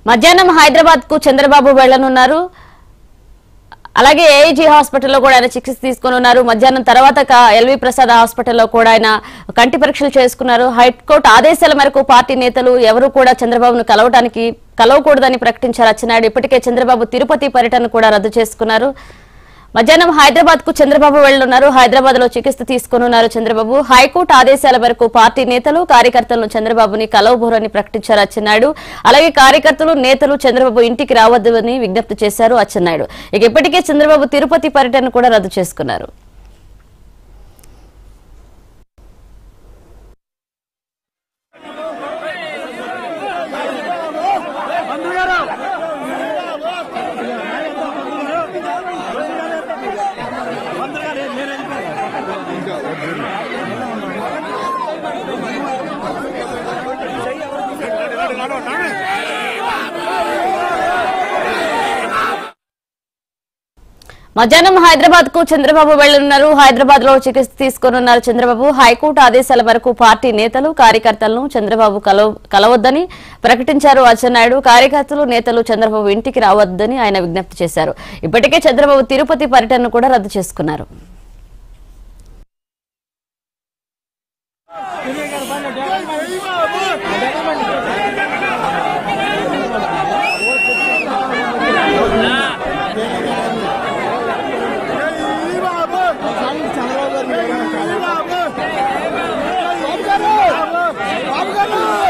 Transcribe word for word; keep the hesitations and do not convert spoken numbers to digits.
మధ్యాహ్నం హైదరాబాద్ కు చంద్రబాబు వెళ్లనున్నారు. అలాగే ఏఐజీ హాస్పిటల్లో కూడా ఆయన చికిత్స తీసుకుని ఉన్నారు. మధ్యాహ్నం తర్వాత ఎల్వి ప్రసాద్ హాస్పిటల్లో కూడా ఆయన కంటి పరీక్షలు చేసుకున్నారు. హైకోర్టు ఆదేశాల మేరకు పార్టీ నేతలు ఎవరు కూడా చంద్రబాబును కలవటానికి కలవకూడదని ప్రకటించారు అచ్చెన్నాయుడు. ఇప్పటికే చంద్రబాబు తిరుపతి పర్యటన కూడా రద్దు చేసుకున్నారు. మధ్యాహ్నం హైదరాబాద్ కు చంద్రబాబు వెళ్లనున్నారు. హైదరాబాద్ లో చికిత్స తీసుకున్నారు చంద్రబాబు. హైకోర్టు ఆదేశాల మేరకు పార్టీ నేతలు కార్యకర్తలను చంద్రబాబుని కలవబోరని ప్రకటించారు అచ్చెన్నాయుడు. అలాగే కార్యకర్తలు నేతలు చంద్రబాబు ఇంటికి రావద్దని విజ్ఞప్తి చేశారు అచ్చెన్నాయుడు. ఇక ఇప్పటికే చంద్రబాబు తిరుపతి పర్యటన కూడా రద్దు చేసుకున్నారు. మధ్యాహ్నం హైదరాబాద్ కు చంద్రబాబు వెళ్లనున్నారు. హైదరాబాద్ లో చికిత్స తీసుకున్నారు చంద్రబాబు. హైకోర్టు ఆదేశాల మేరకు పార్టీ నేతలు కార్యకర్తలను చంద్రబాబు కలవద్దని ప్రకటించారు అచ్చెన్నాయుడు. కార్యకర్తలు నేతలు చంద్రబాబు ఇంటికి రావద్దని ఆయన విజ్ఞప్తి చేశారు. ఇప్పటికే చంద్రబాబు తిరుపతి పర్యటన కూడా రద్దు చేసుకున్నారు.